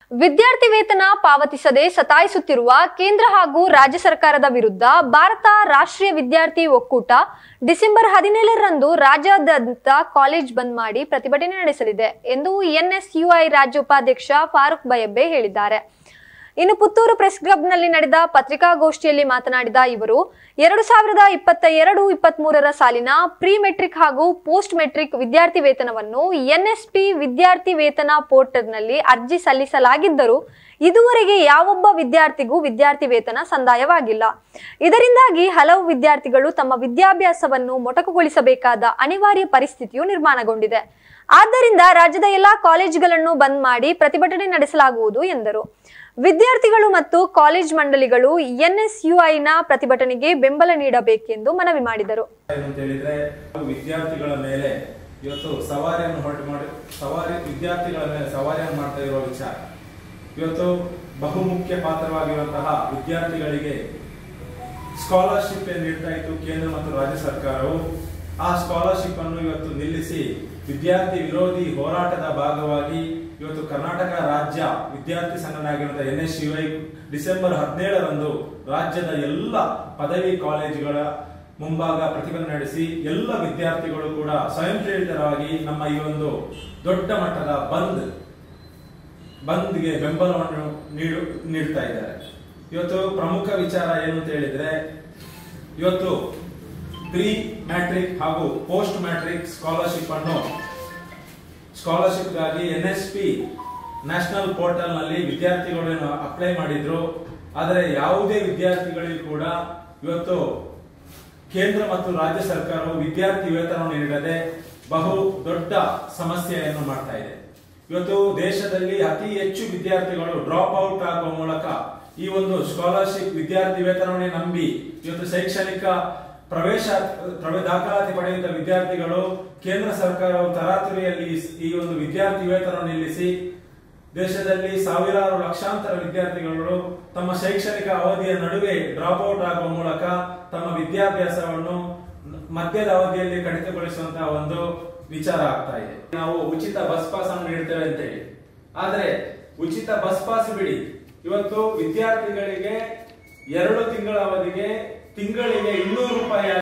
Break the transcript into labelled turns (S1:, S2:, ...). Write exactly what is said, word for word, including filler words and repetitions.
S1: ವಿದ್ಯಾರ್ಥಿ ವೇತನ ಪಾವತಿಸದೆ ಸತಾಯಿಸುತ್ತಿರುವ ಕೇಂದ್ರ ಹಾಗೂ ರಾಜ್ಯ ಸರ್ಕಾರದ ವಿರುದ್ಧ ಭಾರತ ರಾಷ್ಟ್ರೀಯ ವಿದ್ಯಾರ್ಥಿ ಒಕ್ಕೂಟ ಡಿಸೆಂಬರ್ ಹದಿನೇಳರಂದು ರಾಜ್ಯಾದ್ಯಂತ ಕಾಲೇಜ್ ಬಂದ್ ಮಾಡಿ ಪ್ರತಿಭಟನೆ ನಡೆಸಲಿದೆ ಎಂದು ಎನ್ಎಸ್ಯುಐ ರಾಜ್ಯ ಉಪಾಧ್ಯಕ್ಷ ಫಾರೂಕ್ ಬಯಬ್ಬೆ ಹೇಳಿದ್ದಾರೆ. ಇನ್ನು ಪುತ್ತೂರು ಪ್ರೆಸ್ ಕ್ಲಬ್ನಲ್ಲಿ ನಡೆದ ಪತ್ರಿಕಾಗೋಷ್ಠಿಯಲ್ಲಿ ಮಾತನಾಡಿದ ಇವರು, ಎರಡು ಸಾವಿರದ ಇಪ್ಪತ್ತ ಎರಡು ಇಪ್ಪತ್ತ್ ಮೂರರ ಸಾಲಿನ ಪ್ರೀ ಮೆಟ್ರಿಕ್ ಹಾಗೂ ಪೋಸ್ಟ್ ಮೆಟ್ರಿಕ್ ವಿದ್ಯಾರ್ಥಿ ವೇತನವನ್ನು ಎನ್ಎಸ್ಪಿ ವಿದ್ಯಾರ್ಥಿ ವೇತನ ಪೋರ್ಟಲ್ನಲ್ಲಿ ಅರ್ಜಿ ಸಲ್ಲಿಸಲಾಗಿದ್ದರೂ ಇದುವರೆಗೆ ಯಾವೊಬ್ಬ ವಿದ್ಯಾರ್ಥಿಗೂ ವಿದ್ಯಾರ್ಥಿ ವೇತನ ಸಂದಾಯವಾಗಿಲ್ಲ. ಇದರಿಂದಾಗಿ ಹಲವು ವಿದ್ಯಾರ್ಥಿಗಳು ತಮ್ಮ ವಿದ್ಯಾಭ್ಯಾಸವನ್ನು ಮೊಟಕುಗೊಳಿಸಬೇಕಾದ ಅನಿವಾರ್ಯ ಪರಿಸ್ಥಿತಿಯು ನಿರ್ಮಾಣಗೊಂಡಿದೆ. ಆದ್ದರಿಂದ ರಾಜ್ಯದ ಎಲ್ಲಾ ಕಾಲೇಜುಗಳನ್ನು ಬಂದ್ ಮಾಡಿ ಪ್ರತಿಭಟನೆ ನಡೆಸಲಾಗುವುದು ಎಂದರು. ವಿದ್ಯಾರ್ಥಿಗಳು ಮತ್ತು ಕಾಲೇಜ್ ಮಂಡಳಿಗಳು ಎನ್ಎಸ್ಯುಐನ ಪ್ರತಿಭಟನೆಗೆ ಬೆಂಬಲ ನೀಡಬೇಕೆಂದು ಮನವಿ ಮಾಡಿದರು.
S2: ವಿದ್ಯಾರ್ಥಿಗಳ ಮೇಲೆ ಇವತ್ತು ಸವಾರಿಯನ್ನು ಹೊರಟು ಮಾಡಿ ಸವಾರಿ ವಿದ್ಯಾರ್ಥಿಗಳ ಮೇಲೆ ಸವಾರಿಯನ್ನು ಮಾಡ್ತಾ ಇರುವ ವಿಚಾರ ಇವತ್ತು ಬಹುಮುಖ್ಯ ಪಾತ್ರವಾಗಿರುವಂತಹ ವಿದ್ಯಾರ್ಥಿಗಳಿಗೆ ಸ್ಕಾಲರ್ಶಿಪ್ ನೀಡ್ತಾ ಇತ್ತು ಕೇಂದ್ರ ಮತ್ತು ರಾಜ್ಯ ಸರ್ಕಾರವು. ಆ ಸ್ಕಾಲರ್ಶಿಪ್ ಅನ್ನು ಇವತ್ತು ನಿಲ್ಲಿಸಿ ವಿದ್ಯಾರ್ಥಿ ವಿರೋಧಿ ಹೋರಾಟದ ಭಾಗವಾಗಿ ಇವತ್ತು ಕರ್ನಾಟಕ ರಾಜ್ಯ ವಿದ್ಯಾರ್ಥಿ ಸಂಘಟನೆಯಾಗಿರುವಂತಹ ಎನ್ಎಸ್ಯುಐ ಡಿಸೆಂಬರ್ ಹದಿನೇಳರಂದು ರಾಜ್ಯದ ಎಲ್ಲ ಪದವಿ ಕಾಲೇಜುಗಳ ಮುಂಭಾಗ ಪ್ರತಿಭಟನೆ ನಡೆಸಿ ಎಲ್ಲ ವಿದ್ಯಾರ್ಥಿಗಳು ಕೂಡ ಸ್ವಯಂ ಪ್ರೇರಿತರಾಗಿ ನಮ್ಮ ಈ ಒಂದು ದೊಡ್ಡ ಮಟ್ಟದ ಬಂದ್ ಬಂದ್ಗೆ ಬೆಂಬಲವನ್ನು ನೀಡು ನೀಡ್ತಾ ಇದ್ದಾರೆ. ಇವತ್ತು ಪ್ರಮುಖ ವಿಚಾರ ಏನು ಅಂತ ಹೇಳಿದ್ರೆ, ಇವತ್ತು ಪ್ರೀ ಮ್ಯಾಟ್ರಿಕ್ ಹಾಗೂ ಪೋಸ್ಟ್ ಮ್ಯಾಟ್ರಿಕ್ ಸ್ಕಾಲರ್ಶಿಪ್ ಅನ್ನು ಸ್ಕಾಲರ್ಶಿಪ್ ಗಾಗಿ ಎನ್ಎಸ್ಪಿ ನ್ಯಾಷನಲ್ ಪೋರ್ಟಲ್ ನಲ್ಲಿ ವಿದ್ಯಾರ್ಥಿಗಳು ಅಪ್ಲೈ ಮಾಡಿದ್ರು. ಆದರೆ ಯಾವುದೇ ವಿದ್ಯಾರ್ಥಿಗಳಿಗೂ ಕೂಡ ಇವತ್ತು ಕೇಂದ್ರ ಮತ್ತು ರಾಜ್ಯ ಸರ್ಕಾರವು ವಿದ್ಯಾರ್ಥಿ ವೇತನವನ್ನು ನೀಡದೆ ಬಹು ದೊಡ್ಡ ಸಮಸ್ಯೆಯನ್ನು ಮಾಡ್ತಾ ಇದೆ. ಇವತ್ತು ದೇಶದಲ್ಲಿ ಅತಿ ಹೆಚ್ಚು ವಿದ್ಯಾರ್ಥಿಗಳು ಡ್ರಾಪ್ ಔಟ್ ಆಗುವ ಮೂಲಕ ಈ ಒಂದು ಸ್ಕಾಲರ್ಶಿಪ್ ವಿದ್ಯಾರ್ಥಿ ವೇತನವನ್ನೇ ನಂಬಿ ಇವತ್ತು ಶೈಕ್ಷಣಿಕ ಪ್ರವೇಶ ದಾಖಲಾತಿ ಪಡೆಯುವ ವಿದ್ಯಾರ್ಥಿಗಳು ಕೇಂದ್ರ ಸರ್ಕಾರವು ತರಾತುರಿಯಲ್ಲಿ ಈ ಒಂದು ವಿದ್ಯಾರ್ಥಿ ವೇತನ ನಿಲ್ಲಿಸಿ ದೇಶದಲ್ಲಿ ಸಾವಿರಾರು ಲಕ್ಷಾಂತರ ವಿದ್ಯಾರ್ಥಿಗಳು ತಮ್ಮ ಶೈಕ್ಷಣಿಕ ಅವಧಿಯ ನಡುವೆ ಡ್ರಾಪ್ ಔಟ್ ಆಗುವ ಮೂಲಕ ತಮ್ಮ ವಿದ್ಯಾಭ್ಯಾಸವನ್ನು ಮಧ್ಯದ ಅವಧಿಯಲ್ಲಿ ಕಡಿತಗೊಳಿಸುವಂತಹ ಒಂದು ವಿಚಾರ ಆಗ್ತಾ ಇದೆ. ನಾವು ಉಚಿತ ಬಸ್ ಪಾಸ್ ಅನ್ನು ನೀಡ್ತೇವೆ ಅಂತ ಹೇಳಿ, ಆದ್ರೆ ಉಚಿತ ಬಸ್ ಪಾಸ್ ಬಿಡಿ, ಇವತ್ತು ವಿದ್ಯಾರ್ಥಿಗಳಿಗೆ ಎರಡು ತಿಂಗಳ ಅವಧಿಗೆ ತಿಂಗಳಿಗೆ ಇನ್ನೂರು ರೂಪಾಯಿ